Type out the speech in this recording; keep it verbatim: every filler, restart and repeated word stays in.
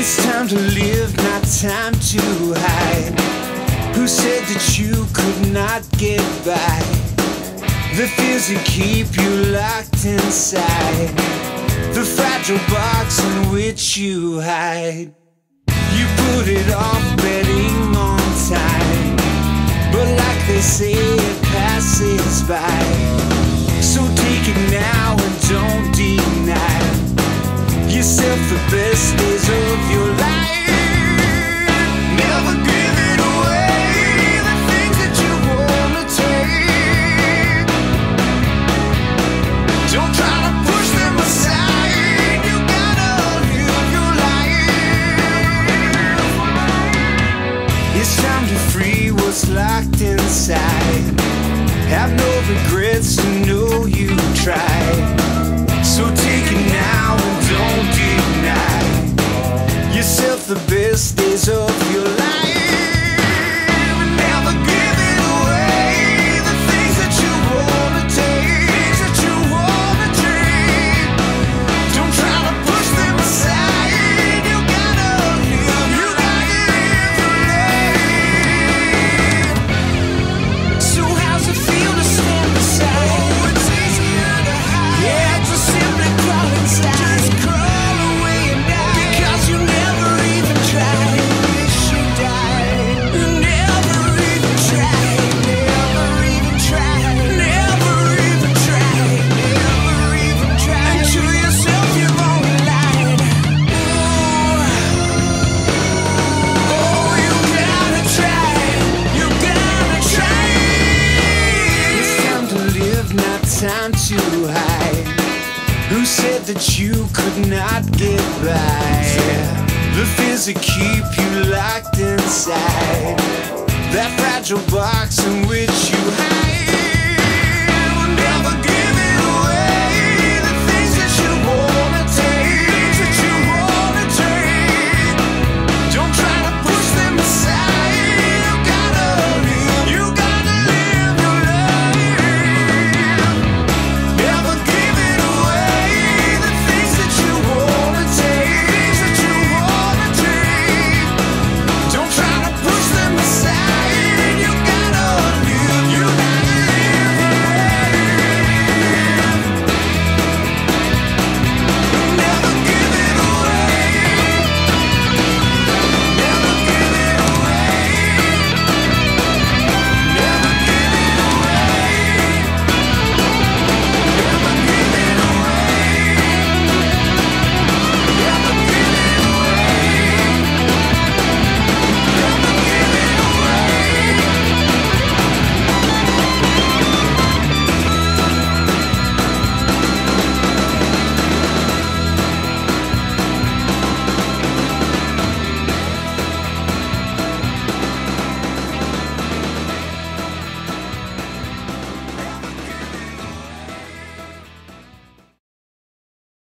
It's time to live, not time to hide. Who said that you could not get by? The fears that keep you locked inside, the fragile box in which you hide. You put it off betting on time, but like they say, it passes by. So take it now and don't deny yourself the best days of your life. Never give it away, the things that you wanna take. Don't try to push them aside, you gotta live your life. It's time to free what's locked inside. Have no regrets to know you tried. So take it now and don't deny yourself the best days of your life. Never give it away, the things that you wanna take, things that you wanna dream. Don't try to push them aside, you gotta live, you gotta live your life. So how's it feel to stand beside? Oh, it's easier to hide. Yeah, just simply crawl inside. Just crawl away and die, because you never even tried. Wish you died. You never even tried. Never even tried. Never even tried. Never even tried. And to yourself you've only lied. Ooh. Oh, you gotta try. You gotta try. It's time to live, not time to hide. Who said that you could not get by? The fears that keep you locked inside, that fragile box in which